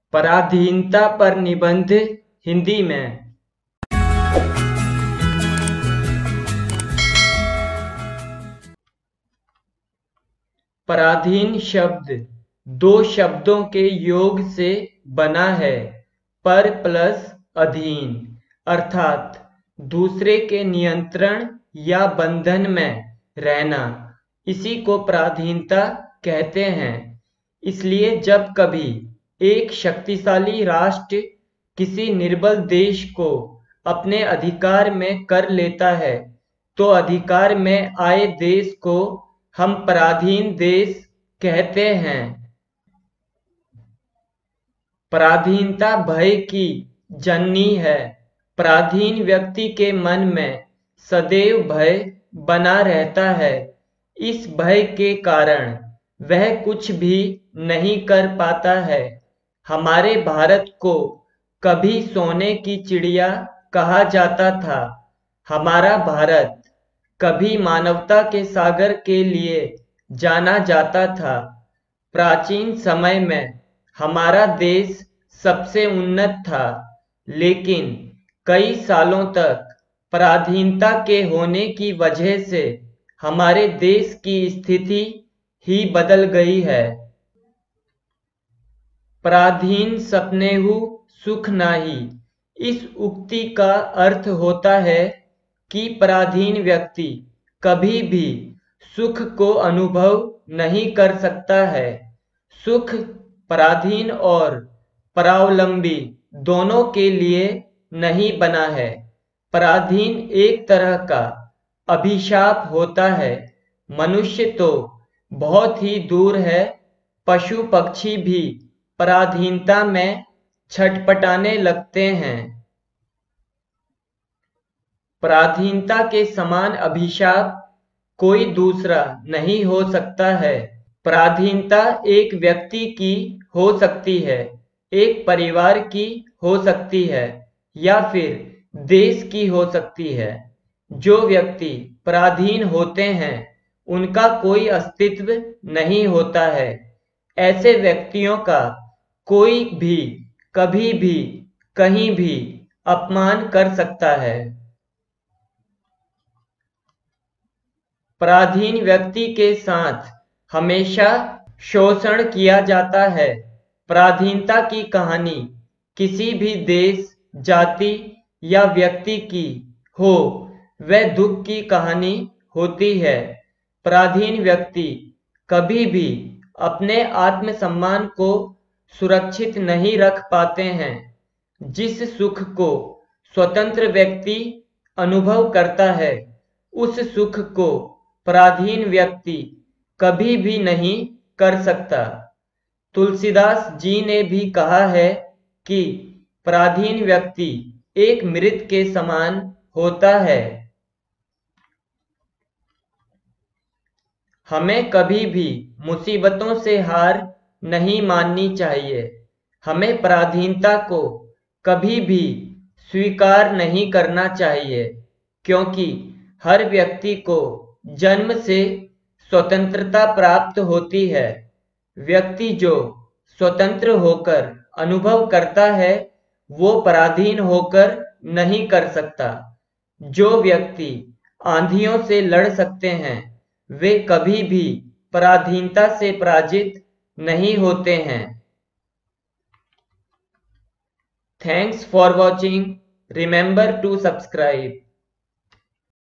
पराधीनता पर निबंध हिंदी में। पराधीन शब्द दो शब्दों के योग से बना है। पर प्लस अधीन, अर्थात दूसरे के नियंत्रण या बंधन में रहना, इसी को पराधीनता कहते हैं। इसलिए जब कभी एक शक्तिशाली राष्ट्र किसी निर्बल देश को अपने अधिकार में कर लेता है, तो अधिकार में आए देश को हम पराधीन देश कहते हैं। पराधीनता भय की जननी है। पराधीन व्यक्ति के मन में सदैव भय बना रहता है। इस भय के कारण वह कुछ भी नहीं कर पाता है। हमारे भारत को कभी सोने की चिड़िया कहा जाता था। हमारा भारत कभी मानवता के सागर के लिए जाना जाता था। प्राचीन समय में हमारा देश सबसे उन्नत था, लेकिन कई सालों तक पराधीनता के होने की वजह से हमारे देश की स्थिति ही बदल गई है। पराधीन सपनेहु सुख नाही। इस उक्ति का अर्थ होता है कि पराधीन व्यक्ति कभी भी सुख को अनुभव नहीं कर सकता है। सुख पराधीन और परावलंबी दोनों के लिए नहीं बना है। पराधीन एक तरह का अभिशाप होता है। मनुष्य तो बहुत ही दूर है, पशु पक्षी भी पराधीनता में छटपटाने लगते हैं। पराधीनता के समान अभिशाप कोई दूसरा नहीं हो सकता है। पराधीनता एक व्यक्ति की हो सकती है, एक परिवार की हो सकती है, या फिर देश की हो सकती है। जो व्यक्ति पराधीन होते हैं उनका कोई अस्तित्व नहीं होता है। ऐसे व्यक्तियों का कोई भी कभी भी कहीं भी अपमान कर सकता है। पराधीन व्यक्ति के साथ हमेशा शोषण किया जाता है। पराधीनता की कहानी किसी भी देश, जाति या व्यक्ति की हो, वह दुख की कहानी होती है। पराधीन व्यक्ति कभी भी अपने आत्मसम्मान को सुरक्षित नहीं रख पाते हैं। जिस सुख को स्वतंत्र व्यक्ति अनुभव करता है, उस सुख को पराधीन व्यक्ति कभी भी नहीं कर सकता। तुलसीदास जी ने भी कहा है कि पराधीन व्यक्ति एक मृत के समान होता है। हमें कभी भी मुसीबतों से हार नहीं माननी चाहिए। हमें पराधीनता को कभी भी स्वीकार नहीं करना चाहिए, क्योंकि हर व्यक्ति को जन्म से स्वतंत्रता प्राप्त होती है। व्यक्ति जो स्वतंत्र होकर अनुभव करता है, वो पराधीन होकर नहीं कर सकता। जो व्यक्ति आंधियों से लड़ सकते हैं, वे कभी भी पराधीनता से पराजित नहीं होते हैं। Thanks for watching. Remember to subscribe.